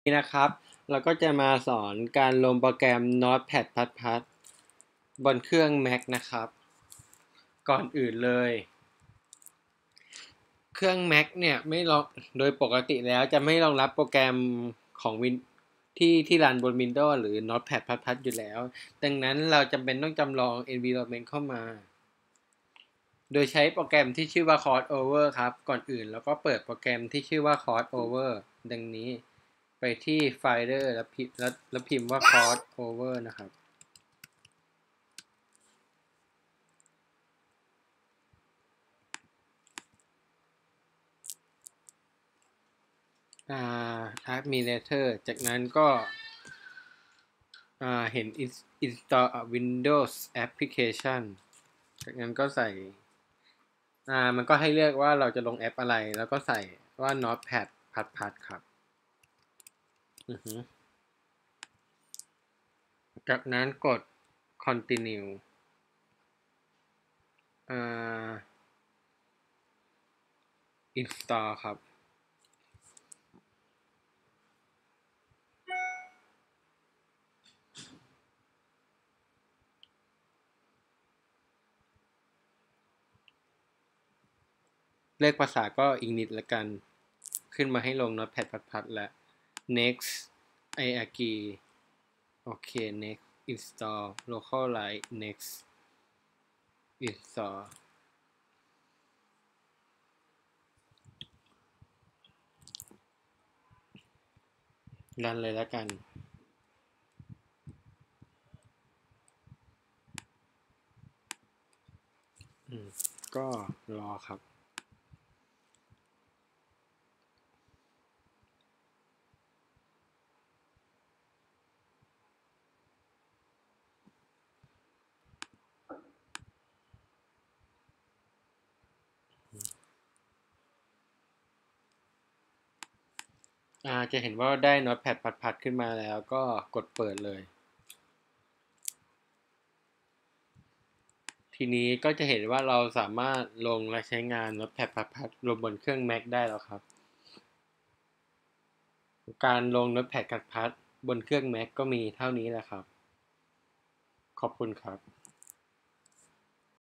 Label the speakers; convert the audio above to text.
Speaker 1: นี้นะครับเราก็จะมาสอนการลงโปรแกรม Notepad++ บนเครื่อง Mac นะครับก่อนอื่นเลยเครื่อง Mac เนี่ยไม่รองโดยปกติแล้วจะไม่รองรับโปรแกรมของที่รันบน Windows หรือ Notepad++ อยู่แล้วดังนั้นเราจำเป็นต้องจำลอง environment เข้ามาโดยใช้โปรแกรมที่ชื่อว่า CodeOver ครับก่อนอื่นเราก็เปิดโปรแกรมที่ชื่อว่า CodeOver ดังนี้ไปที่ Finder แล้วพิมพ์ว่า CodeOver นะครับAdministrator จากนั้นก็เห็น install a Windows application จากนั้นก็ใส่มันก็ให้เลือกว่าเราจะลงแอปอะไรแล้วก็ใส่ว่า Notepad++ ครับจากนั้นกด continue install ครับเลือกภาษาก็อังกฤษละกันขึ้นมาให้ลง Notepad++ แล้ว next I agree โอเค next install localhost next install รันเลยแล้วกันก็รอครับจะเห็นว่าได้ Notepad++ ขึ้นมาแล้วก็กดเปิดเลยทีนี้ก็จะเห็นว่าเราสามารถลงและใช้งาน Notepad++ ลงบนเครื่อง Mac ได้แล้วครับการลง Notepad++ บนเครื่อง Mac ก็มีเท่านี้แหละครับขอบคุณครับ